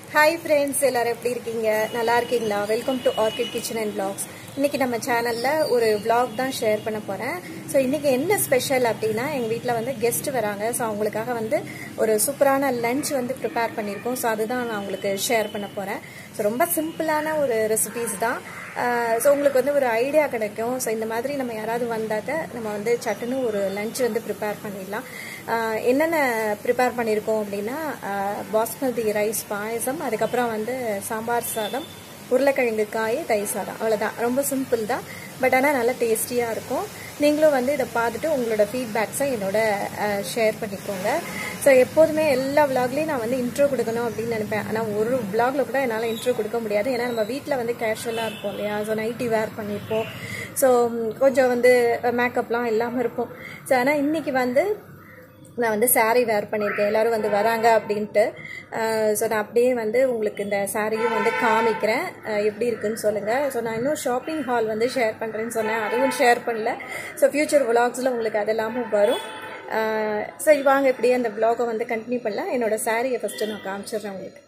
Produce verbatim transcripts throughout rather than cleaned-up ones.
Hi friends, எல்லாரும் எப்படி இருக்கீங்க? நல்லா இருக்கீங்களா? Welcome to Orchid Kitchen and Vlogs. இன்னைக்கு நம்ம சேனல்ல ஒரு vlog தான் ஷேர் பண்ண போறேன். சோ இன்னைக்கு என்ன ஸ்பெஷல் அப்படினா எங்க வீட்ல வந்து கெஸ்ட் வராங்க. சோ அவங்களுக்காக வந்து ஒரு சூப்பரான லஞ்ச் வந்து prepare பண்ணிருக்கோம். சோ அதுதான் நான் உங்களுக்கு ஷேர் பண்ண போறேன். சோ ரொம்ப சிம்பிளான ஒரு ரெசிபீஸ் தான். சோ உங்களுக்கு வந்து ஒரு ஐடியா கிடைக்கும். சோ இந்த மாதிரி நம்ம யாராவது வந்தாக்க நம்ம வந்து சட்டுன்னு ஒரு லஞ்ச் வந்து prepare பண்ணிடலாம். என்னென்ன prepare பண்ணிருக்கோம் அப்படினா பாஸ்மதி ரைஸ் பாயசம், அதுக்கு அப்புறம் வந்து சாம்பார் சாதம், உருளைக்கிழங்கு காய், தயிர் சாதம். அவ்வளவுதான். ரொம்ப சிம்பிள் தான். பட் ஆனா நல்ல டேஸ்டியா இருக்கும். நீங்களும் வந்து இத பார்த்துட்டு உங்களோட ஃபீட்பேக்ஸை என்னோட ஷேர் பண்ணிக்கோங்க. சோ எப்போதுமே எல்லா vlogலயும் நான் வந்து இன்ட்ரோ கொடுக்கணும் அப்படின்னு நினைப்பேன். ஆனா ஒரு vlogல கூட என்னால இன்ட்ரோ கொடுக்க முடியாது. ஏன்னா நம்ம வீட்ல வந்து கேஷுவலா இருப்போம் இல்லையா? சோ நைட்டி வேர் பண்ணிருப்போம். சோ கொஞ்சம் வந்து மேக்கப்லாம் இல்லாம இருப்போம். சோ ஆனா இன்னைக்கு வந்து நான் வந்து சாரீ வேர் பண்ணியிருக்கேன். எல்லாரும் வந்து வராங்க அப்படின்ட்டு. ஸோ நான் அப்படியே வந்து உங்களுக்கு இந்த சாரியும் வந்து காமிக்கிறேன், எப்படி இருக்குன்னு சொல்லுங்கள். ஸோ நான் இன்னும் ஷாப்பிங் ஹால் வந்து ஷேர் பண்ணுறேன்னு சொன்னேன், அதுவும் ஷேர் பண்ணல. ஸோ ஃபியூச்சர் விலாக்ஸில் உங்களுக்கு அதெல்லாமும் வரும். சரி வாங்க இப்படியே அந்த விலாகை வந்து கண்டினியூ பண்ணலாம். என்னோட சாரியை ஃபஸ்ட்டு நான் காமிச்சிடுறேன் உங்களுக்கு.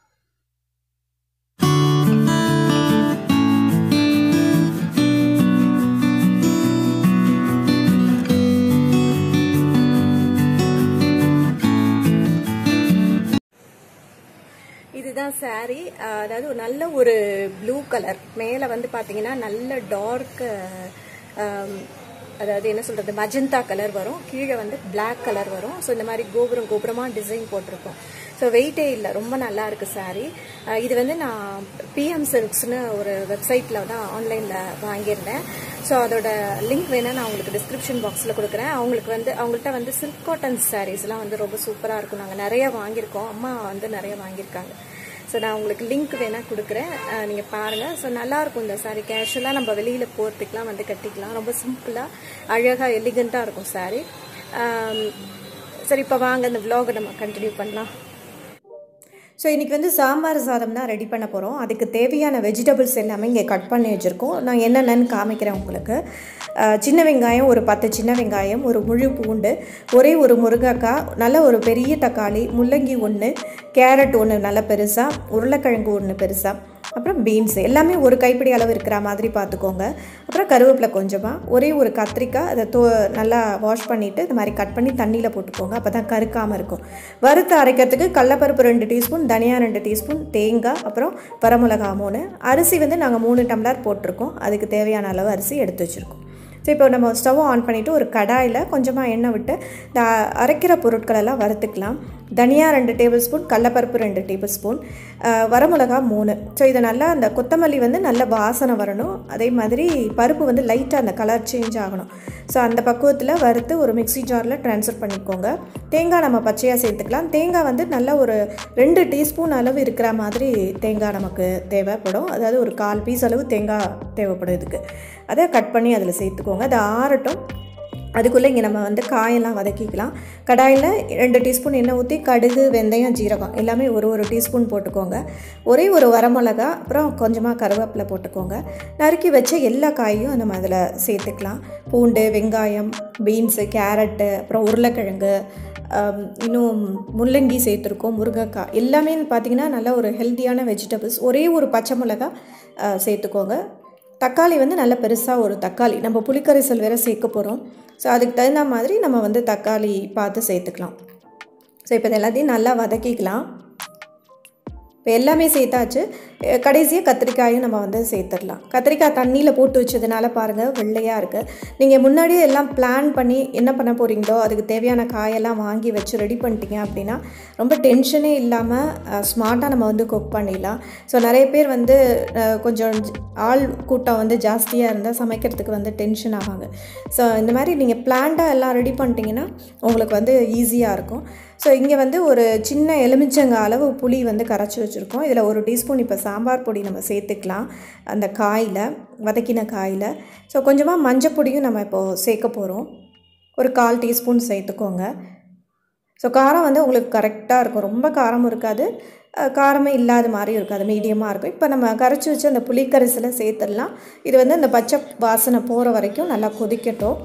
இதுதான் சாரி. அதாவது ஒரு நல்ல ஒரு ப்ளூ கலர், மேலே வந்து பார்த்தீங்கன்னா நல்ல டார்க், அதாவது என்ன சொல்றது, மஜந்தா கலர் வரும், கீழே வந்து பிளாக் கலர் வரும். ஸோ இந்த மாதிரி கோபுரம் கோபுரமாக டிசைன் போட்டிருக்கோம். ஸோ வெயிட்டே இல்லை, ரொம்ப நல்லா இருக்கு சாரி. இது வந்து நான் பிஎம் சில்க்ஸ்னு ஒரு வெப்சைட்டில் தான் ஆன்லைனில் வாங்கியிருந்தேன். ஸோ அதோட லிங்க் வேணா நான் உங்களுக்கு டிஸ்கிரிப்ஷன் பாக்ஸில் கொடுக்குறேன். அவங்களுக்கு வந்து அவங்கள்ட்ட வந்து சில்க் காட்டன் சாரீஸ்லாம் வந்து ரொம்ப சூப்பராக இருக்கும். நாங்கள் நிறைய வாங்கியிருக்கோம், அம்மா வந்து நிறைய வாங்கியிருக்காங்க. ஸோ நான் உங்களுக்கு லிங்க் வேணா கொடுக்குறேன், நீங்கள் பாருங்கள். ஸோ நல்லாயிருக்கும் இந்த சாரீ. கேஷுவலாக நம்ம வெளியில் போகிறதுக்கெலாம் வந்து கட்டிக்கலாம். ரொம்ப சிம்பிளாக அழகாக எலிகண்ட்டாக இருக்கும் சாரீ. சரி இப்போ வாங்க இந்த விலாகை நம்ம கண்டினியூ பண்ணலாம். ஸோ இன்றைக்கி வந்து சாம்பார் சாதம் தான் ரெடி பண்ண போகிறோம். அதுக்கு தேவையான வெஜிடபிள்ஸ் எல்லாமே இங்கே கட் பண்ணி வச்சுருக்கோம். நான் என்னென்னு காமிக்கிறேன் உங்களுக்கு. சின்ன வெங்காயம் ஒரு பத்து சின்ன வெங்காயம், ஒரு முழு பூண்டு, ஒரே ஒரு முருங்கைக்காய், நல்ல ஒரு பெரிய தக்காளி, முள்ளங்கி ஒன்று, கேரட் ஒன்று நல்ல பெருசாக, உருளைக்கிழங்கு ஒன்று பெருசாக, அப்புறம் பீன்ஸ் எல்லாமே ஒரு கைப்பிடி அளவு இருக்கிற மாதிரி பார்த்துக்கோங்க. அப்புறம் கருவேப்பிலை கொஞ்சமாக, ஒரே ஒரு கத்திரிக்காய், அதை தோ நல்லா வாஷ் பண்ணிவிட்டு இந்த மாதிரி கட் பண்ணி தண்ணியில் போட்டுக்கோங்க, அப்போ தான் கருக்காமல் இருக்கும். வறுத்து அரைக்கிறதுக்கு கடலப்பருப்பு ரெண்டு டீஸ்பூன், தனியா ரெண்டு டீஸ்பூன், தேங்காய், அப்புறம் வரமிளகா மூணு. அரிசி வந்து நாங்கள் மூணு டம்ளர் போட்டிருக்கோம். அதுக்கு தேவையான அளவு அரிசி எடுத்து வச்சுருக்கோம். ஸோ இப்போ நம்ம ஸ்டவ் ஆன் பண்ணிவிட்டு ஒரு கடாயில் கொஞ்சமாக எண்ணெய் விட்டு இந்த அரைக்கிற பொருட்களெல்லாம் வறுத்துக்கலாம். தனியா ரெண்டு டேபிள் ஸ்பூன், கடலப்பருப்பு ரெண்டு டேபிள் ஸ்பூன், வரமிளகா மூணு. ஸோ இதை நல்லா அந்த கொத்தமல்லி வந்து நல்ல வாசனை வரணும். அதே மாதிரி பருப்பு வந்து லைட்டாக அந்த கலர் சேஞ்ச் ஆகணும். ஸோ அந்த பக்குவத்தில் வறுத்து ஒரு மிக்ஸி ஜாரில் ட்ரான்ஸ்ஃபர் பண்ணிக்கோங்க. தேங்காய் நம்ம பச்சையாக சேர்த்துக்கலாம். தேங்காய் வந்து நல்லா ஒரு ரெண்டு டீஸ்பூன் அளவு இருக்கிற மாதிரி தேங்காய் நமக்கு தேவைப்படும். அதாவது ஒரு கால் பீஸ் அளவு தேங்காய் தேவைப்படும் இதுக்கு. அதை கட் பண்ணி அதில் சேர்த்துக்கோங்க. அதை ஆறட்டும். அதுக்குள்ளே இங்கே நம்ம வந்து காயெல்லாம் வதக்கிக்கலாம். கடாயில் ரெண்டு டீஸ்பூன் எண்ணெய் ஊற்றி கடுகு, வெந்தயம், ஜீரகம் எல்லாமே ஒரு ஒரு டீஸ்பூன் போட்டுக்கோங்க. ஒரே ஒரு வரமிளகா, அப்புறம் கொஞ்சமாக கருவேப்பிலை போட்டுக்கோங்க. நறுக்கி வச்ச எல்லா காயும் நம்ம அதில் சேர்த்துக்கலாம். பூண்டு, வெங்காயம், பீன்ஸு, கேரட்டு, அப்புறம் உருளைக்கிழங்கு, இன்னும் முள்ளங்கி சேர்த்துருக்கோம், முருங்கைக்காய் எல்லாமே பார்த்திங்கன்னா நல்ல ஒரு ஹெல்த்தியான வெஜிடபிள்ஸ். ஒரே ஒரு பச்சை மிளகா சேர்த்துக்கோங்க. தக்காளி வந்து நல்ல பெருசாக ஒரு தக்காளி, நம்ம புளிக்கரைசல் வேறு சேர்க்க போகிறோம். ஸோ அதுக்கு தகுந்த மாதிரி நம்ம வந்து தக்காளி பார்த்து சேர்த்துக்கலாம். ஸோ இப்போ இது எல்லாத்தையும் நல்லா வதக்கிக்கலாம். இப்போ எல்லாமே சேர்த்தாச்சு. கடைசியாக கத்திரிக்காயும் நம்ம வந்து சேர்த்துடலாம். கத்திரிக்காய் தண்ணியில் போட்டு வச்சதுனால பாருங்கள் வெள்ளையாக இருக்குது. நீங்கள் முன்னாடியே எல்லாம் பிளான் பண்ணி என்ன பண்ண போகிறீங்களோ அதுக்கு தேவையான காயெல்லாம் வாங்கி வச்சு ரெடி பண்ணிட்டீங்க அப்படின்னா ரொம்ப டென்ஷனே இல்லாமல் ஸ்மார்ட்டாக நம்ம வந்து குக் பண்ணிடலாம். ஸோ நிறைய பேர் வந்து கொஞ்சம் ஆள் கூட்டம் வந்து ஜாஸ்தியாக இருந்தால் சமைக்கிறதுக்கு வந்து டென்ஷன் ஆவாங்க. ஸோ இந்த மாதிரி நீங்கள் பிளான்டாக எல்லாம் ரெடி பண்ணிட்டீங்கன்னா உங்களுக்கு வந்து ஈஸியாக இருக்கும். ஸோ இங்கே வந்து ஒரு சின்ன எலுமிச்சங்க அளவு புளி வந்து கரைச்சி வச்சுருக்கோம். இதில் ஒரு டீஸ்பூன் இப்போ சாம்பார் பொடி நம்ம சேர்த்துக்கலாம் அந்த காயில், வதக்கின காயில். ஸோ கொஞ்சமாக மஞ்சள் பொடியும் நம்ம இப்போது சேர்க்க போகிறோம். ஒரு கால் டீஸ்பூன் சேர்த்துக்கோங்க. ஸோ காரம் வந்து உங்களுக்கு கரெக்டாக இருக்கும். ரொம்ப காரமும் இருக்காது, காரமே இல்லாத மாதிரி இருக்காது, மீடியமாக இருக்கும். இப்போ நம்ம கரைச்சி வச்சு அந்த புளிக்கரைசலை சேர்த்துடலாம். இது வந்து அந்த பச்சை வாசனை போகிற வரைக்கும் நல்லா கொதிக்கட்டும்.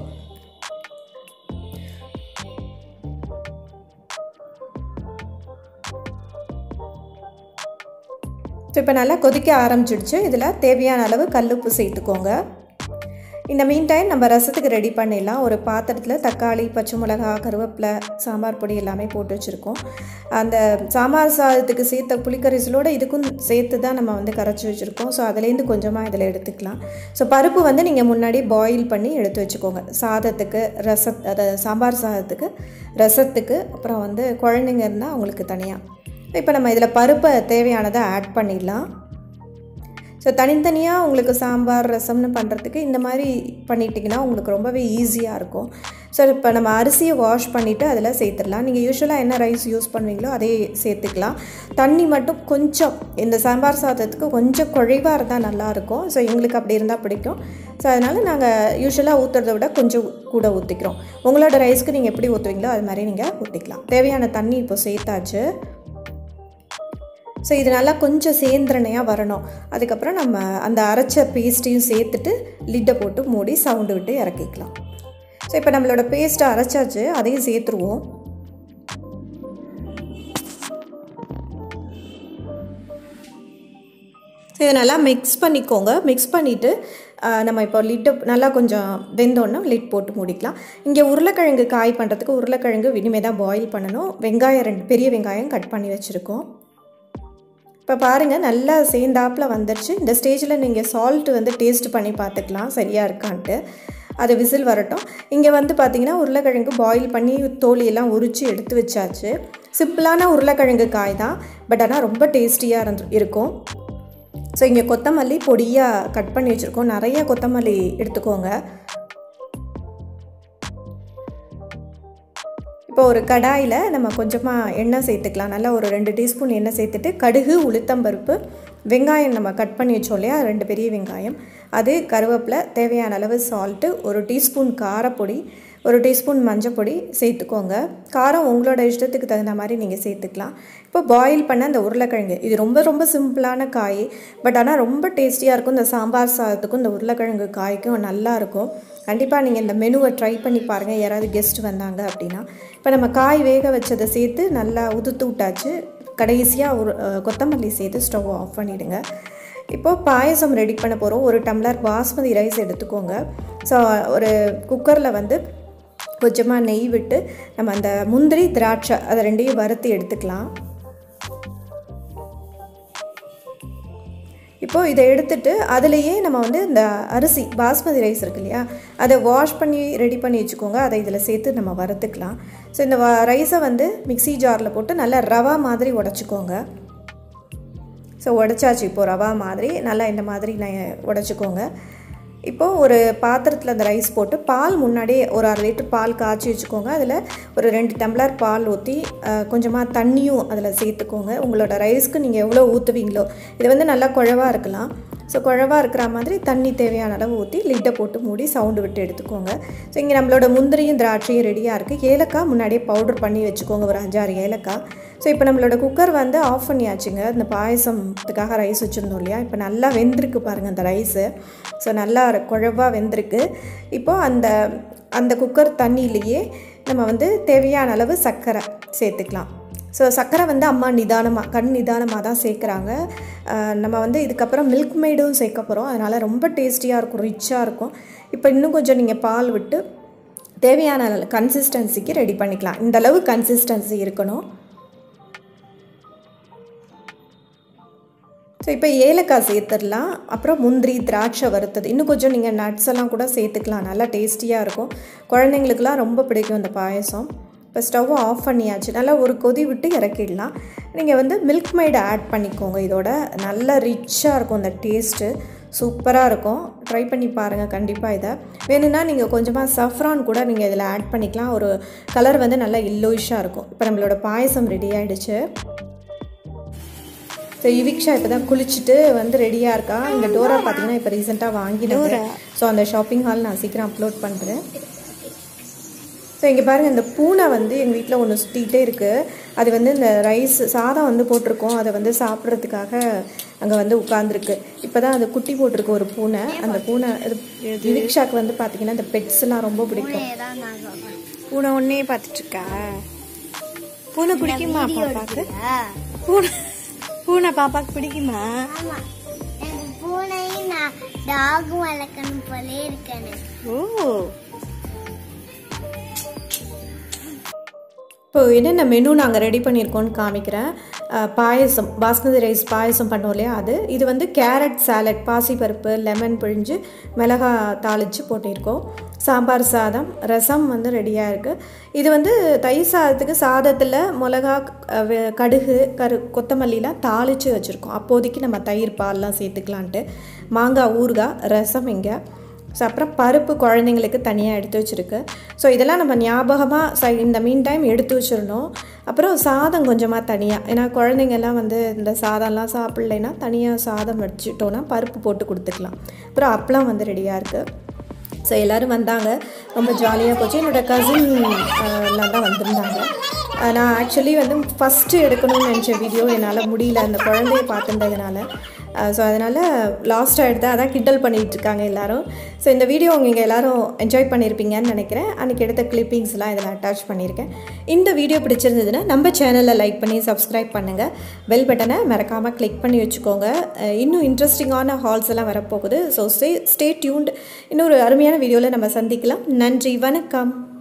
ஸோ இப்போ நல்லா கொதிக்க ஆரம்பிச்சிடுச்சு. இதில் தேவையான அளவு கல்லுப்பு சேர்த்துக்கோங்க. இந்த மீன் டைம் நம்ம ரசத்துக்கு ரெடி பண்ணிடலாம். ஒரு பாத்திரத்தில் தக்காளி, பச்சை மிளகா, கருவேப்பிலை, சாம்பார் பொடி எல்லாமே போட்டு வச்சுருக்கோம். அந்த சாம்பார் சாதத்துக்கு சேர்த்த புளிக்கரைசலோடு இதுக்கும் சேர்த்து தான் நம்ம வந்து கரைச்சி வச்சுருக்கோம். ஸோ அதுலேருந்து கொஞ்சமாக இதில் எடுத்துக்கலாம். ஸோ பருப்பு வந்து நீங்கள் முன்னாடி பாயில் பண்ணி எடுத்து வச்சுக்கோங்க. சாதத்துக்கு, ரச அதை சாம்பார் சாதத்துக்கு, ரசத்துக்கு, அப்புறம் வந்து குழந்தைங்க இருந்தால் அவங்களுக்கு தனியாக. இப்போ நம்ம இதில் பருப்பை தேவையானதை ஆட் பண்ணிடலாம். ஸோ தனித்தனியாக உங்களுக்கு சாம்பார் ரசம்னு பண்ணுறதுக்கு இந்த மாதிரி பண்ணிட்டிங்கன்னா உங்களுக்கு ரொம்பவே ஈஸியாக இருக்கும். ஸோ இப்போ நம்ம அரிசியை வாஷ் பண்ணிவிட்டு அதில் சேர்த்துடலாம். நீங்கள் யூஸ்வலாக என்ன ரைஸ் யூஸ் பண்ணுவீங்களோ அதே சேர்த்துக்கலாம். தண்ணி மட்டும் கொஞ்சம் இந்த சாம்பார் சாதத்துக்கு கொஞ்சம் குழைவாக இருந்தால் நல்லாயிருக்கும். ஸோ எங்களுக்கு அப்படி இருந்தால் பிடிக்கும். ஸோ அதனால் நாங்கள் யூஸ்வலாக ஊற்றுறத விட கொஞ்சம் கூட ஊற்றிக்கிறோம். உங்களோட ரைஸ்க்கு நீங்கள் எப்படி ஊற்றுவீங்களோ அது மாதிரி நீங்கள் ஊற்றிக்கலாம். தேவையான தண்ணி இப்போ சேர்த்தாச்சு. ஸோ இது நல்லா கொஞ்சம் சேந்திரனையாக வரணும். அதுக்கப்புறம் நம்ம அந்த அரைச்ச பேஸ்ட்டையும் சேர்த்துட்டு லிட்டை போட்டு மூடி சவுண்டு விட்டு இறக்கிக்கலாம். ஸோ இப்போ நம்மளோட பேஸ்ட்டை அரைச்சாச்சு, அதையும் சேர்த்துருவோம். ஸோ இதை நல்லா மிக்ஸ் பண்ணிக்கோங்க. மிக்ஸ் பண்ணிவிட்டு நம்ம இப்போ லிட்டை நல்லா கொஞ்சம் வெந்தோன்னா லிட் போட்டு மூடிக்கலாம். இங்கே உருளைக்கிழங்கு காய் பண்ணுறதுக்கு உருளைக்கிழங்கு இனிமேல் தான் பாயில் பண்ணணும். வெங்காயம் ரெண்டு பெரிய வெங்காயம் கட் பண்ணி வச்சுருக்கோம். இப்போ பாருங்கள் நல்லா சேர்ந்தாப்பில் வந்துடுச்சு. இந்த ஸ்டேஜில் நீங்கள் சால்ட் வந்து டேஸ்ட் பண்ணி பார்த்துக்கலாம் சரியாக இருக்கான்ட்டு. அது விசில் வரட்டும். இங்கே வந்து பார்த்திங்கன்னா உருளைக்கிழங்கு பாயில் பண்ணி தோலியெல்லாம் உரித்து எடுத்து வச்சாச்சு. சிம்பிளான உருளைக்கிழங்கு காய் தான், பட் ஆனால் ரொம்ப டேஸ்டியாக இருந்து இருக்கும். ஸோ இங்கே கொத்தமல்லி பொடியாக கட் பண்ணி வச்சுருக்கோம். நிறைய கொத்தமல்லி எடுத்துக்கோங்க. இப்போ ஒரு கடாயில் நம்ம கொஞ்சமாக எண்ணெய் சேர்த்துக்கலாம். நல்லா ஒரு ரெண்டு டீஸ்பூன் எண்ணெய் சேர்த்துட்டு கடுகு, உளுத்தம்பருப்பு, வெங்காயம் நம்ம கட் பண்ணி வச்சோம் இல்லையா ரெண்டு பெரிய வெங்காயம், அது, கருவேப்பிலை, தேவையான அளவு சால்ட்டு, ஒரு டீஸ்பூன் காரப்பொடி, ஒரு டீஸ்பூன் மஞ்சள் பொடி சேர்த்துக்கோங்க. காரம் உங்களோட இஷ்டத்துக்கு தகுந்த மாதிரி நீங்கள் சேர்த்துக்கலாம். இப்போ பாயில் பண்ண அந்த உருளைக்கிழங்கு, இது ரொம்ப ரொம்ப சிம்பிளான காய், பட் ஆனால் ரொம்ப டேஸ்டியாக இருக்கும். இந்த சாம்பார் சாதத்துக்கும் இந்த உருளைக்கிழங்கு காய்க்கும் நல்லாயிருக்கும். கண்டிப்பாக நீங்கள் இந்த மெனுவை ட்ரை பண்ணி பாருங்கள், யாராவது கெஸ்ட் வந்தாங்க அப்படின்னா. இப்போ நம்ம காய் வேக வச்சதை சேர்த்து நல்லா உதுத்து விட்டாச்சு. கடைசியாக ஒரு கொத்தமல்லி சேர்த்து ஸ்டவ் ஆஃப் பண்ணிவிடுங்க. இப்போது பாயசம் ரெடி பண்ண போகிறோம். ஒரு டம்ளர் பாஸ்மதி ரைஸ் எடுத்துக்கோங்க. ஸோ ஒரு குக்கரில் வந்து கொஞ்சமாக நெய் விட்டு நம்ம அந்த முந்திரி, திராட்சை அதை ரெண்டையும் வறுத்து எடுத்துக்கலாம். இப்போது இதை எடுத்துகிட்டு அதுலேயே நம்ம வந்து இந்த அரிசி பாஸ்மதி ரைஸ் இருக்கு இல்லையா, அதை வாஷ் பண்ணி ரெடி பண்ணி வச்சுக்கோங்க. அதை இதில் சேர்த்து நம்ம வறுத்துக்கலாம். ஸோ இந்த ரைஸை வந்து மிக்சி ஜாரில் போட்டு நல்லா ரவா மாதிரி உடச்சிக்கோங்க. ஸோ உடச்சாச்சு. இப்போது ரவா மாதிரி நல்லா இந்த மாதிரி நான் உடச்சிக்கோங்க. இப்போது ஒரு பாத்திரத்தில் அந்த ரைஸ் போட்டு பால் முன்னாடியே ஒரு அரை லிட்டர் பால் காய்ச்சி வச்சுக்கோங்க. அதில் ஒரு ரெண்டு டம்ளர் பால் ஊற்றி கொஞ்சமாக தண்ணியும் அதில் சேர்த்துக்கோங்க. உங்களோட ரைஸ்க்கு நீங்கள் எவ்வளோ ஊற்றுவீங்களோ, இது வந்து நல்லா குழவாக இருக்கலாம். ஸோ குழவாக இருக்கிற மாதிரி தண்ணி தேவையான அளவு ஊற்றி லிட்டை போட்டு மூடி சவுண்டு விட்டு எடுத்துக்கோங்க. ஸோ இங்கே நம்மளோட முந்திரியும் திராட்சையும் ரெடியாக இருக்குது. ஏலக்காய் முன்னாடியே பவுடர் பண்ணி வச்சுக்கோங்க, ஒரு அஞ்சாறு ஏலக்காய். ஸோ இப்போ நம்மளோட குக்கர் வந்து ஆஃப் பண்ணியாச்சுங்க. இந்த பாயசத்துக்காக ரைஸ் வச்சுருந்தோம் இல்லையா, இப்போ நல்லா வெந்திருக்கு பாருங்கள் அந்த ரைஸு. ஸோ நல்லா குழவாக வெந்திருக்கு. இப்போது அந்த அந்த குக்கர் தண்ணியிலேயே நம்ம வந்து தேவையான அளவு சர்க்கரை சேர்த்துக்கலாம். ஸோ சர்க்கரை வந்து அம்மா நிதானமாக கண் நிதானமாக தான் சேர்க்குறாங்க. நம்ம வந்து இதுக்கப்புறம் மில்க் மெய்டும் சேர்க்க போகிறோம். அதனால் ரொம்ப டேஸ்டியாக இருக்கும், ரிச்சாக இருக்கும். இப்போ இன்னும் கொஞ்சம் நீங்கள் பால் விட்டு தேவையான கன்சிஸ்டன்சிக்கு ரெடி பண்ணிக்கலாம். இந்தளவு கன்சிஸ்டன்சி இருக்கணும். ஸோ இப்போ ஏலக்காய் சேர்த்துடலாம். அப்புறம் முந்திரி, திராட்சை வறுத்தது, இன்னும் கொஞ்சம் நீங்கள் நட்ஸ் எல்லாம் கூட சேர்த்துக்கலாம். நல்லா டேஸ்டியாக இருக்கும். குழந்தைங்களுக்குலாம் ரொம்ப பிடிக்கும் இந்த பாயசம். இப்போ ஸ்டவ்வை ஆஃப் பண்ணியாச்சு. நல்லா ஒரு கொதி விட்டு இறக்கிடலாம். நீங்கள் வந்து மில்க் மெய்டை ஆட் பண்ணிக்கோங்க. இதோட நல்லா ரிச்சாக இருக்கும் இந்த டேஸ்ட்டு, சூப்பராக இருக்கும். ட்ரை பண்ணி பாருங்கள் கண்டிப்பாக. இதை வேணும்னா நீங்கள் கொஞ்சமாக சஃப்ரான் கூட நீங்கள் இதில் ஆட் பண்ணிக்கலாம். ஒரு கலர் வந்து நல்லா எல்லோயிஷாக இருக்கும். இப்போ நம்மளோட பாயசம் ரெடி ஆகிடுச்சு. ஸோ யுவிக்ஷா இப்போ தான் குளிச்சுட்டு வந்து ரெடியாக இருக்கா. இந்த டோரா பார்த்தீங்கன்னா இப்போ ரீசெண்டாக வாங்கினோம். ஸோ அந்த ஷாப்பிங் ஹால் நான் சீக்கிரம் அப்லோட் பண்ணுறேன். ஸோ இங்கே பாருங்கள், இந்த பூனை வந்து எங்கள் வீட்டில் ஒன்று சுற்றிக்கிட்டே இருக்குது. அது வந்து இந்த ரைஸ் சாதம் வந்து போட்டிருக்கோம், அதை வந்து சாப்பிட்றதுக்காக அங்கே வந்து உட்காந்துருக்கு. இப்போ தான் அது குட்டி போட்டிருக்கு ஒரு பூனை. அந்த பூனை யுவிக்ஷாக்கு வந்து பார்த்தீங்கன்னா இந்த பெட்ஸ்லாம் ரொம்ப பிடிக்கும். பூனை ஒன்னே பார்த்துட்ருக்கா. பூனை பிடிக்குமா பாப்பாக்கு? பூனை பூனை பாப்பாக்கு பிடிக்குமா? ஆமா, எனக்கு பூனையும் நான் டாகும் வளர்க்கணும் போலே இருக்கேன். ஓ, இப்போ என்னென்ன மெனு நாங்கள் ரெடி பண்ணியிருக்கோன்னு காமிக்கிறேன். பாயசம், பாஸ்மதி ரைஸ் பாயசம் பண்ணோம் இல்லையா, அது இது வந்து கேரட் சாலட், பாசிப்பருப்பு, லெமன் பிழிஞ்சு மிளகா தாளித்து போட்டிருக்கோம். சாம்பார் சாதம், ரசம் வந்து ரெடியாக இருக்குது. இது வந்து தயிர் சாதத்துக்கு சாதத்தில் மிளகா, கடுகு, கரு கொத்தமல்லிலாம் தாளித்து வச்சுருக்கோம். அப்போதைக்கு நம்ம தயிர் பால்லாம் சேர்த்துக்கலான்ட்டு. மாங்காய் ஊறுகாய், ரசம் இங்கே. ஸோ அப்புறம் பருப்பு குழந்தைங்களுக்கு தனியாக எடுத்து வச்சுருக்கு. ஸோ இதெல்லாம் நம்ம ஞாபகமாக ச இந்த மீன் டைம் எடுத்து வச்சிடணும். அப்புறம் சாதம் கொஞ்சமாக தனியாக, ஏன்னா குழந்தைங்கள்லாம் வந்து இந்த சாதம்லாம் சாப்பிட்லைன்னா தனியாக சாதம் வச்சுட்டோன்னா பருப்பு போட்டு கொடுத்துக்கலாம். அப்புறம் அப்பளம் வந்து ரெடியாக இருக்குது. ஸோ எல்லோரும் வந்தாங்க, ரொம்ப ஜாலியாக போச்சு. என்னோடய கசின் எல்லாம் தான் வந்திருந்தாங்க. நான் ஆக்சுவலி வந்து ஃபஸ்ட்டு எடுக்கணும்னு நினச்ச வீடியோ என்னால் முடியல, அந்த குழந்தைய பார்த்துட்டதுனால. ஸோ அதனால் லாஸ்ட்டாக எடுத்து அதான் கிண்டல் பண்ணிகிட்டு இருக்காங்க எல்லோரும். ஸோ இந்த வீடியோ நீங்கள் எல்லோரும் என்ஜாய் பண்ணியிருப்பீங்கன்னு நினைக்கிறேன். அன்றைக்கி எடுத்த கிளிப்பிங்ஸ்லாம் இதில் அட்டாச் பண்ணியிருக்கேன். இந்த வீடியோ பிடிச்சிருந்ததுன்னா நம்ம சேனலில் லைக் பண்ணி சப்ஸ்கிரைப் பண்ணுங்கள். பெல் பட்டனை மறக்காமல் கிளிக் பண்ணி வச்சுக்கோங்க. இன்னும் இன்ட்ரெஸ்டிங்கான ஹால்ஸ் எல்லாம் வரப்போகுது. So stay stay tuned. இன்னொரு அருமையான வீடியோவில் நம்ம சந்திக்கலாம். நன்றி, வணக்கம்.